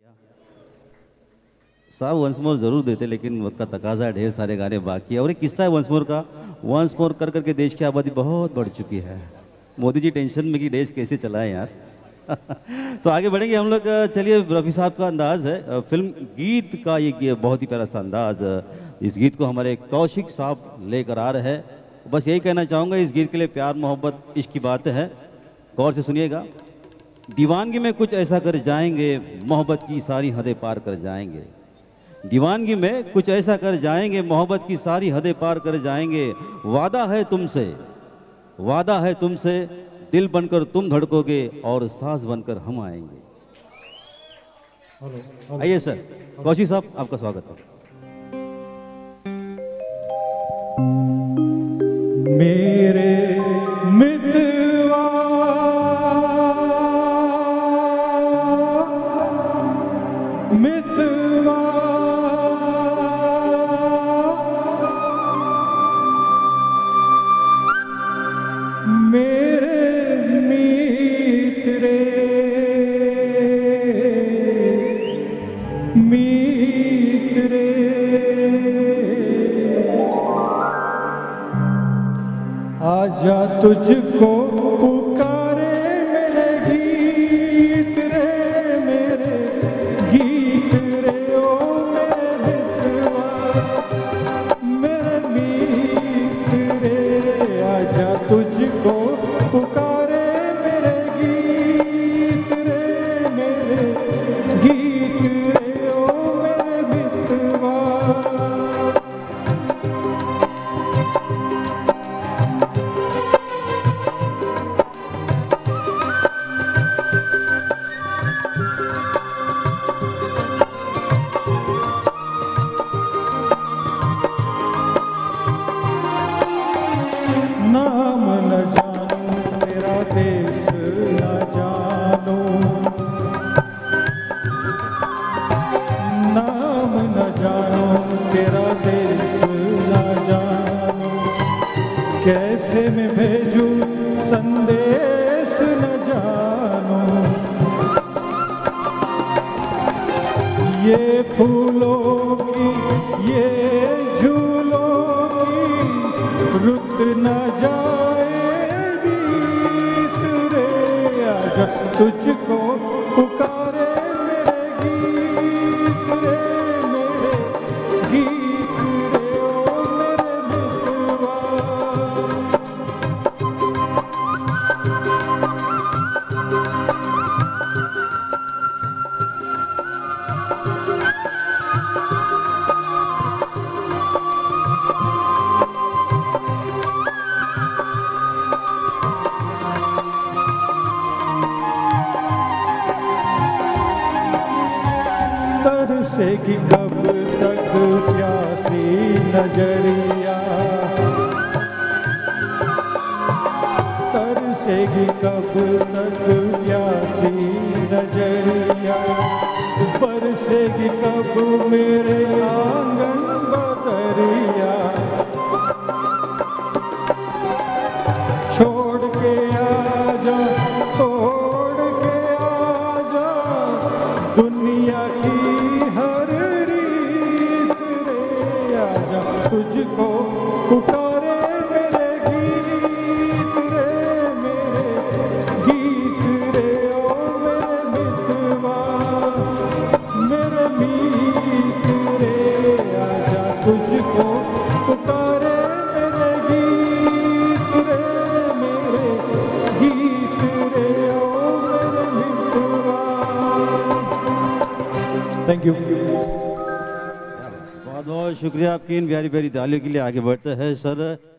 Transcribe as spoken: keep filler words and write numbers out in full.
साहब once more जरूर देते, लेकिन वक्त का तकाजा है, ढेर सारे गाने बाकी है। और एक किस्सा है वंस मोर का, वंस मोर कर करके देश की आबादी बहुत बढ़ चुकी है। मोदी जी टेंशन में कि देश कैसे चलाएं यार। तो आगे बढ़ेंगे हम लोग। चलिए, रफ़ी साहब का अंदाज है फिल्म गीत का, ये बहुत ही प्यारा सा अंदाज। इस गीत को हमारे कौशिक साहब लेकर आ रहे हैं। बस यही कहना चाहूँगा, इस गीत के लिए प्यार मोहब्बत इश्क की बात है, गौर से सुनिएगा। दीवानगी में कुछ ऐसा कर जाएंगे, मोहब्बत की सारी हदें पार कर जाएंगे। दीवानगी में कुछ ऐसा कर जाएंगे, मोहब्बत की सारी हदें पार कर जाएंगे। वादा है तुमसे, वादा है तुमसे, दिल बनकर तुम धड़कोगे और सांस बनकर हम आएंगे। आइए सर, कौशिक साहब आपका स्वागत है। मेरे मितवा मितवा मेरे मित्रे मित्रे आजा तुझको पुकारे मेरे गीत रे, मेरे गीत रे ओ मेरे मितवा मेरे मीत रे। आजा तुझको पुकारे मेरे गीत रे, मेरे गीत रे ओ मेरे मितवा। नाम न जानूं तेरा देश न जानूं, नाम न जानूं तेरा देश न जानूं। कैसे मैं भेजूं संदेश न जानूं। ये फूलों की ये झूलों की रुत न जाएगी तेरे। आजा तुझको पुकारे मेरे गीत रे, मेरे गीत रे ओ मेरे मितवा। तरसेगी कब तक प्यासी नजरिया, तरसेगी कब तक प्यासी नजरिया। बरसेगी कब मेरे आंगन बदरिया। छोड़ के आजा, छोड़ के आजा दुनिया की हर रीत रे। आजा तुझको पुकारे मेरे गीत रे, मेरे गीत रे ओ मेरे मितवा मेरे मीत रे। आजा तुझको पुकारे मेरे गीत रे, मेरे गीत रे ओ मेरे मितवा। Thank you. बहुत बहुत शुक्रिया आपकी इन प्यारी प्यारी तालियों के लिए। आगे बढ़ते हैं सर।